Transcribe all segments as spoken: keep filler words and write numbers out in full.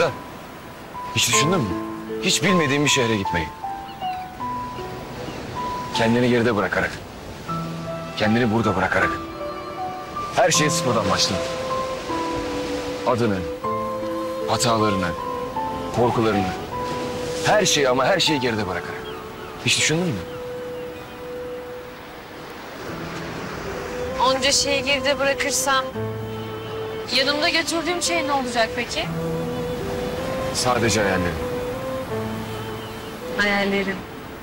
Ada, hiç düşündün mü? Hiç bilmediğin bir şehre gitmeyi. Kendini geride bırakarak, kendini burada bırakarak her şeyi sıfırdan başla. Adını, hatalarını, korkularını, her şeyi ama her şeyi geride bırakarak. Hiç düşündün mü? Onca şeyi geride bırakırsam yanımda götürdüğüm şey ne olacak peki? Sadece hayallerin. Hayallerim.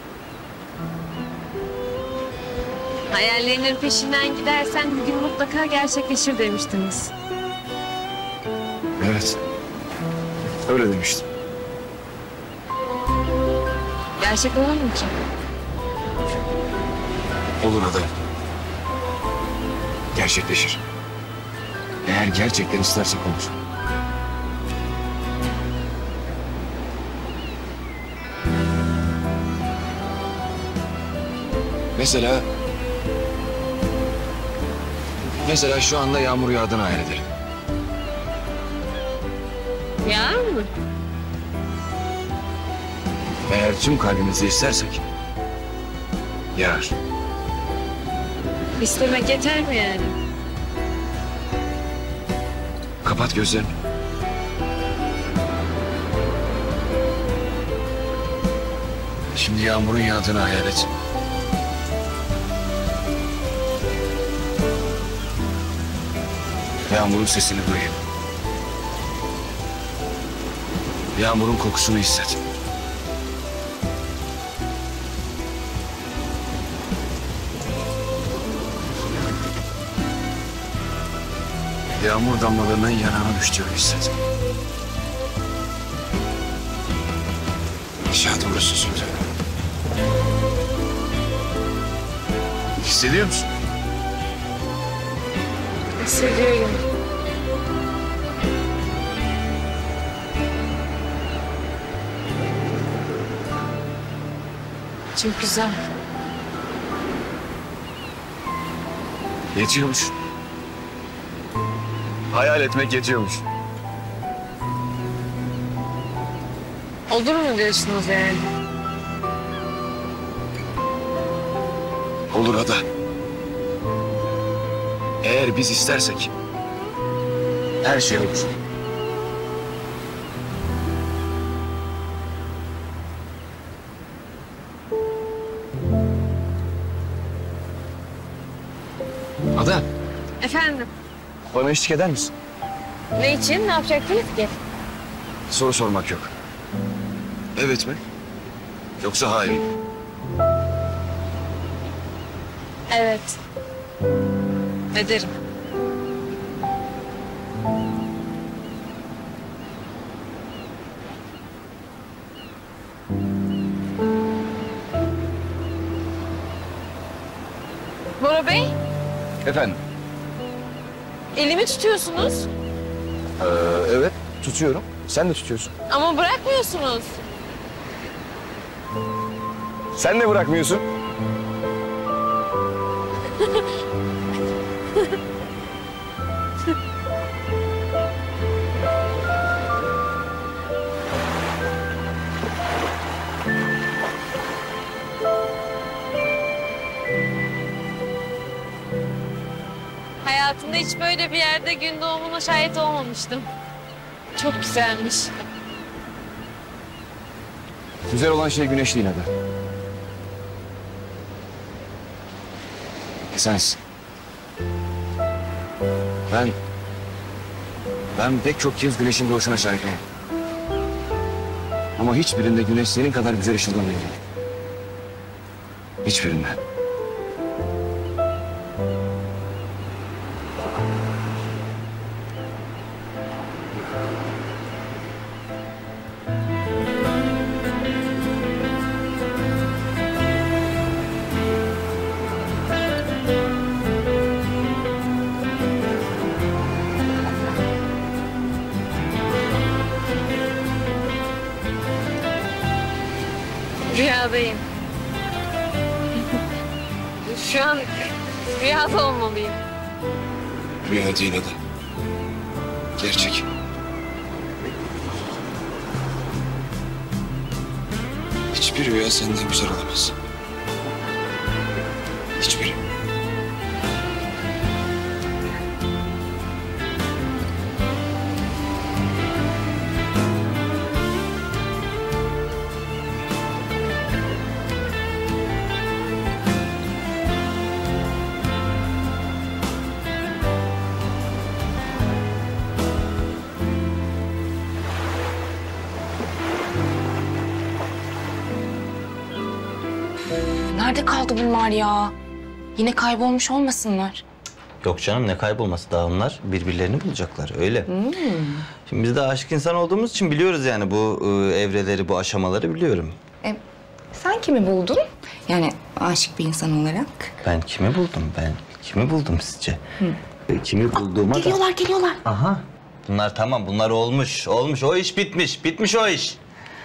Hayallerinin peşinden gidersen bir gün mutlaka gerçekleşir demiştiniz. Evet. Öyle demiştim. Gerçek olur mu ki? Olur Ada. Gerçekleşir. Eğer gerçekten istersek olur. Mesela... Mesela şu anda yağmur yağdığını hayal edelim. Yağar mı? Eğer tüm kalbimizle istersek... Yağar. İstemek yeter mi yani? Kapat gözlerini. Şimdi yağmurun yağdığını hayal et. Yağmurun sesini duyayım. Yağmurun kokusunu hisset. Yağmur damlalarının yanağına düştüğünü hisset. Aşağı doğru süzüldü. Hissediyor musun? Hissediyorum. Çok güzel. Yetiyormuş. Hayal etmek yetiyormuş. Olur mu diyorsunuz yani? Olur Ada. Eğer biz istersek her şey olur. Ada, Efendim? bana eşlik eder misin? Ne için? Ne yapacaktınız ki? Soru sormak yok. Evet mi? Yoksa hayır mı? Evet. Ederim. Bora Bey, Efendim? elimi tutuyorsunuz Ee, evet, tutuyorum. Sen de tutuyorsun. ama bırakmıyorsunuz. Sen de bırakmıyorsun. Hayatımda hiç böyle bir yerde gün doğumuna şahit olmamıştım. Çok güzelmiş. Güzel olan şey güneş değil Ada. Sensin. Ben... Ben pek çok kez güneşin doğuşuna şahit oldum. Ama hiçbirinde güneş senin kadar güzel ışıldamıyor. Hiçbirinde. Rüyadayım. Şu an rüyada olmalıyım. Rüya değil Ada. Gerçek. Hiçbir rüya senden güzel olamaz. Hiçbiri. Nerede kaldı bunlar ya? Yine kaybolmuş olmasınlar. Yok canım, ne kaybolması, daha onlar birbirlerini bulacaklar öyle. Şimdi biz de aşık insan olduğumuz için biliyoruz yani bu e, evreleri, bu aşamaları biliyorum. E, sen kimi buldun? Yani aşık bir insan olarak. Ben kimi buldum ben? Kimi buldum sizce? E, kimi bulduğuma da... Geliyorlar, geliyorlar. Aha. Bunlar tamam, bunlar olmuş, olmuş. O iş bitmiş, bitmiş o iş.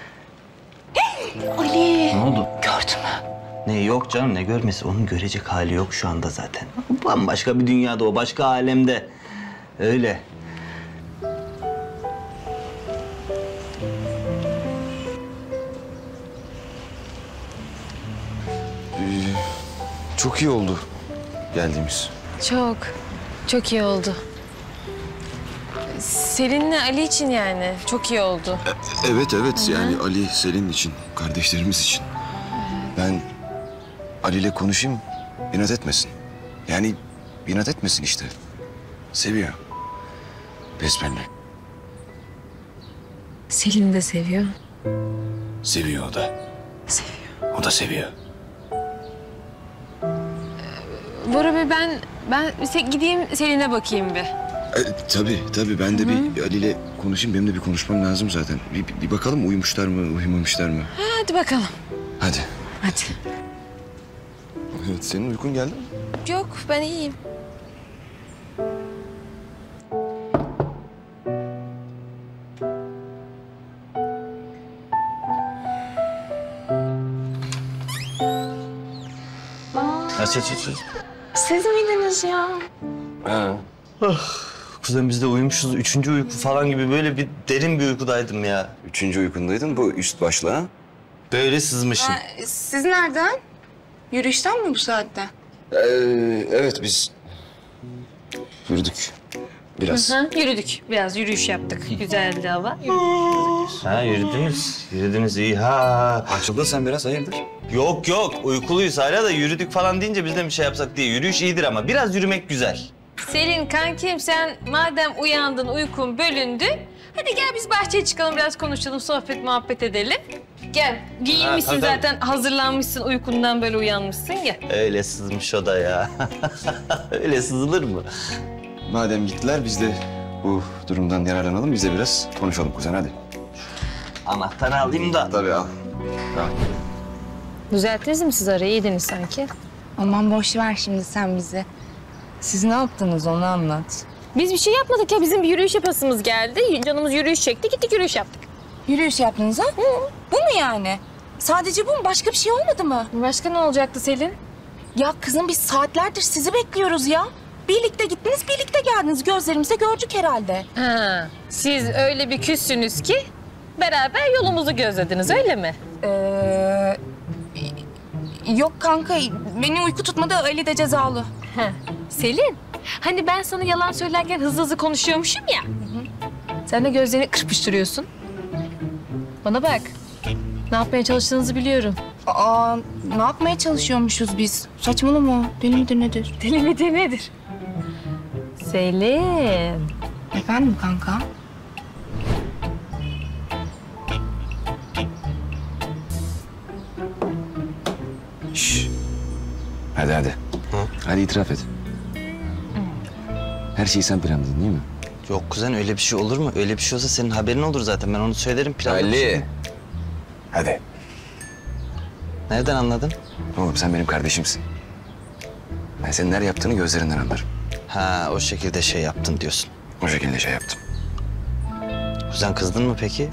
Ali. Ne oldu? Gördün mü? Ne yok canım, ne görmesi? Onun görecek hali yok şu anda zaten. Bambaşka bir dünyada o, başka alemde. Öyle. Çok iyi oldu geldiğimiz. Çok, çok iyi oldu. Selin'le Ali için yani çok iyi oldu. Evet evet yani Ali, Selin için, kardeşlerimiz için. Ben Ali ile konuşayım, inat etmesin. Yani inat etmesin işte. Seviyor. Besbelli. Selin de seviyor. Seviyor o da. Seviyor. O da seviyor. Bora Bey ben, ben se- gideyim Selin'e bakayım bir. E, tabii tabii ben de bir Ali ile konuşayım. Benim de bir konuşmam lazım zaten. Bir, bir, bir bakalım uyumuşlar mı, uyumamışlar mı? Hadi bakalım. Hadi. Hadi. Evet, senin uykun geldi mi? Yok ben iyiyim. Ha, siz, siz, siz. Siz miydiniz ya? Ha. Kuzen biz de uyumuşuz. Üçüncü uyku falan gibi böyle bir derin bir uykudaydım ya. Üçüncü uykundaydın bu üst başla. Ha? Böyle sızmışım. Siz nereden? Yürüyüşten mi bu saatte? Ee, evet biz yürüdük biraz. Hı, yürüdük. Biraz yürüyüş yaptık. Güzeldi hava. Ha yürüdünüz. Yürüdünüz iyi ha. Açıldın sen biraz hayırdır? Yok yok uykuluyuz hala da yürüdük falan deyince biz de bir şey yapsak diye. Yürüyüş iyidir ama biraz yürümek güzel. Selin kankim sen madem uyandın uykun bölündü. Hadi gel biz bahçeye çıkalım biraz konuşalım sohbet muhabbet edelim. Gel giyinmişsin Ha, tabii, tabii. zaten hazırlanmışsın uykundan böyle uyanmışsın gel. Öyle sızmış o da ya. Öyle sızılır mı? Madem gittiler biz de bu durumdan yararlanalım. Biz de biraz konuşalım kuzen hadi. Anahtarı alayım da. Tabii al. Al. Düzelttiniz mi siz arayı iyiydiniz sanki? Aman boş ver şimdi sen bizi. Siz ne yaptınız onu anlat. Biz bir şey yapmadık ya bizim bir yürüyüş yapasımız geldi. Canımız yürüyüş çekti gittik yürüyüş yaptık. Yürüyüş yaptınız ha? Bu mu yani? Sadece bu mu? Başka bir şey olmadı mı? Başka ne olacaktı Selin? Ya kızım biz saatlerdir sizi bekliyoruz ya. Birlikte gittiniz, birlikte geldiniz. Gözlerimizle gördük herhalde. Ha, siz öyle bir küssünüz ki beraber yolumuzu gözlediniz öyle mi? Ee, yok kanka, beni uyku tutmadı, Ali de cezalı. Ha. Selin, hani ben sana yalan söylerken hızlı hızlı konuşuyormuşum ya. Sen de gözlerini kırpıştırıyorsun. Bana bak, ne yapmaya çalıştığınızı biliyorum. Aa, ne yapmaya çalışıyormuşuz biz? Saçmalama, deli midir nedir? Deli midir nedir? Selin. Efendim kanka? Şş. Hadi hadi. Hadi itiraf et. Her şeyi sen planladın değil mi? Yok kuzen öyle bir şey olur mu? Öyle bir şey olsa senin haberin olur zaten. Ben onu söylerim planladım. Ali. Hadi. Nereden anladın? Oğlum sen benim kardeşimsin. Ben senin her yaptığını gözlerinden anlarım. Ha o şekilde şey yaptın diyorsun. O şekilde şey yaptım. Kuzen kızdın mı peki?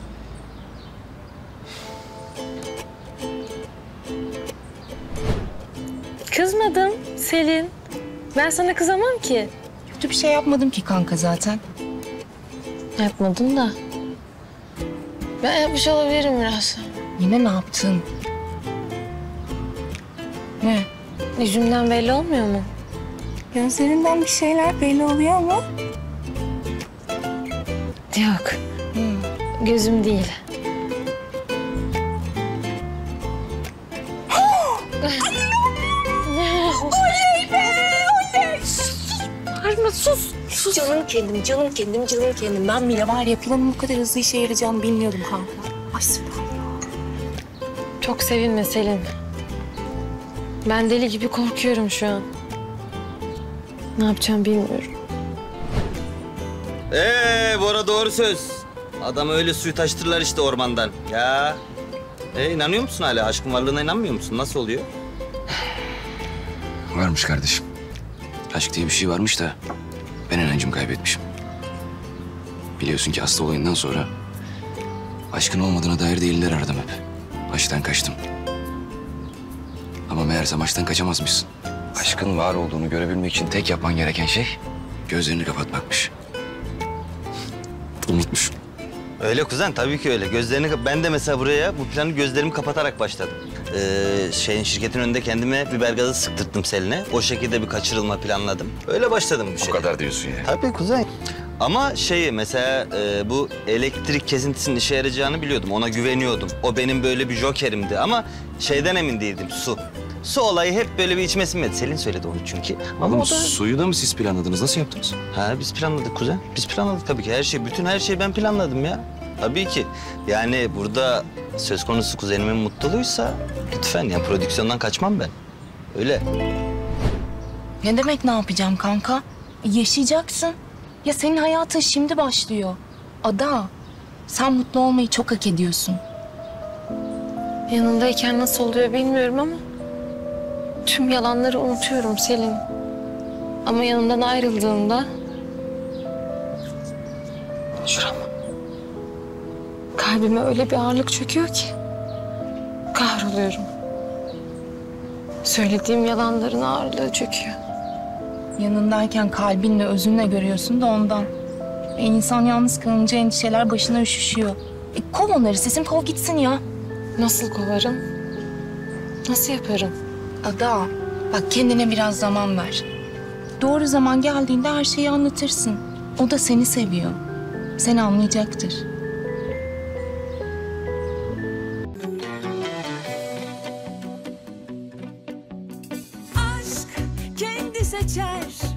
Kızmadım Selin. Ben sana kızamam ki. Kötü bir şey yapmadım ki kanka zaten. Yapmadın da. Ben yapmış olabilirim biraz. Yine ne yaptın? Ne? Yüzümden belli olmuyor mu? Gözlerinden bir şeyler belli oluyor ama. Yok. Gözüm değil. Oley be! Oley! Bağırma, sus. Sus. Canım kendim, canım kendim, canım kendim. Ben bile var ya planın bu kadar hızlı işe yarayacağını bilmiyordum kanka. Ay süper. Çok sevinme Selin. Ben deli gibi korkuyorum şu an. Ne yapacağım bilmiyorum. Ee Bora doğru söz. Adam öyle suyu taştırırlar işte ormandan. Ya. E inanıyor musun hala? Aşkın varlığına inanmıyor musun? Nasıl oluyor? Varmış kardeşim. Aşk diye bir şey varmış da ben inancımı kaybetmişim. Biliyorsun ki hasta olayından sonra aşkın olmadığına dair deliller aradım hep. Aşktan kaçtım. Ama meğerse aşktan kaçamazmışsın. Aşkın var olduğunu görebilmek için tek yapman gereken şey gözlerini kapatmakmış. Unutmuşum. Öyle kuzen, tabii ki öyle. Gözlerini kap- ben de mesela buraya bu planı gözlerimi kapatarak başladım. Ee, şeyin şirketin önünde kendime biber gazı sıktırttım Selin'e. O şekilde bir kaçırılma planladım. Öyle başladım bu O şey. kadar diyorsun yani. Tabii kuzen. Ama şeyi mesela e, bu elektrik kesintisinin işe yarayacağını biliyordum. Ona güveniyordum. O benim böyle bir jokerimdi ama şeyden emin değildim, su. Su olayı hep böyle bir içime sinmedi. Selin söyledi onu çünkü. Ama Oğlum o da... suyu da mı siz planladınız? Nasıl yaptınız? Ha biz planladık kuzen. Biz planladık tabii ki. Her şey, bütün her şeyi ben planladım ya. Tabii ki. Yani burada söz konusu kuzenimin mutluluğuysa lütfen ya prodüksiyondan kaçmam ben. Öyle. Ne demek ne yapacağım kanka? Yaşayacaksın. Ya senin hayatın şimdi başlıyor. Ada, sen mutlu olmayı çok hak ediyorsun. Yanındayken nasıl oluyor bilmiyorum ama tüm yalanları unutuyorum Selin. Ama yanımdan ayrıldığında şuram kalbime öyle bir ağırlık çöküyor ki kahroluyorum. Söylediğim yalanların ağırlığı çöküyor. Yanındayken kalbinle, özünle görüyorsun da ondan. E, insan yalnız kalınca endişeler başına üşüşüyor. E, kov onları, sesim kov gitsin ya. Nasıl kovarım? Nasıl yaparım? Ada, bak kendine biraz zaman ver. Doğru zaman geldiğinde her şeyi anlatırsın. O da seni seviyor. Seni anlayacaktır. Aşk kendi seçer